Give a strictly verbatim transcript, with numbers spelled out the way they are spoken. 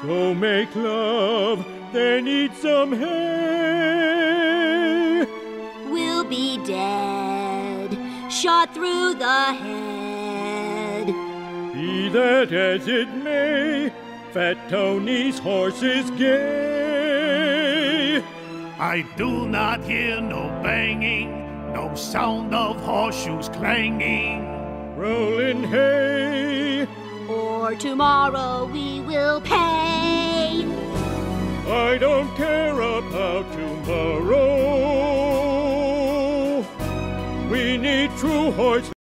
Go make love, they need some hay. We'll be dead, shot through the head. Be that as it may, Fat Tony's horse is gay. I do not hear no banging, no sound of horseshoes clanging. Rollin' hay, For tomorrow we will pay. I don't care about tomorrow. We need true horse